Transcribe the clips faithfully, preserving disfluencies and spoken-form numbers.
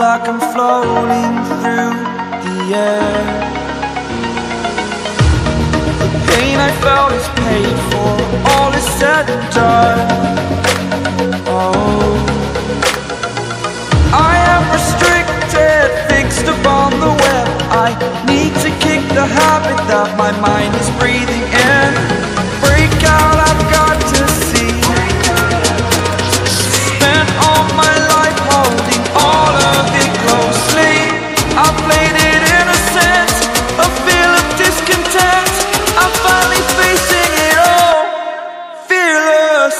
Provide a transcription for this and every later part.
like I'm floating through the air. The pain I felt is paid for, all is said and done. Oh, I am restricted, fixed upon the web. I need to kick the habit that my mind is breathing in. Break out, I've got to see. Spent all my life holding all of it closely. I played it innocent, a feel of discontent. I'm finally facing it all, fearless.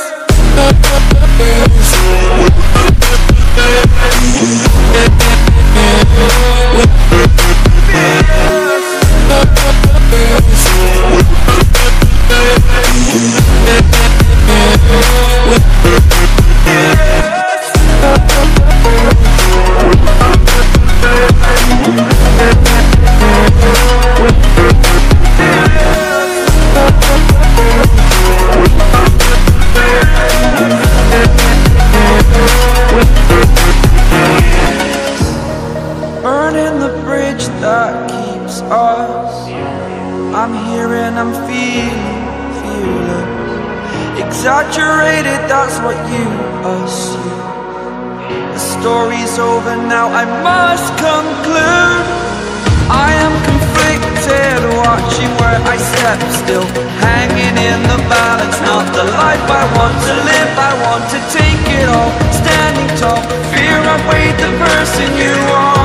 Burning the bridge that keeps us. I'm here and I'm feeling fearless. Exaggerated, that's what you assume. The story's over now, I must conclude. I am conflicted, watching where I step still, hanging in the balance. Not the life I want to live, I want to take it all. Standing tall, fear I've weighed the person you are.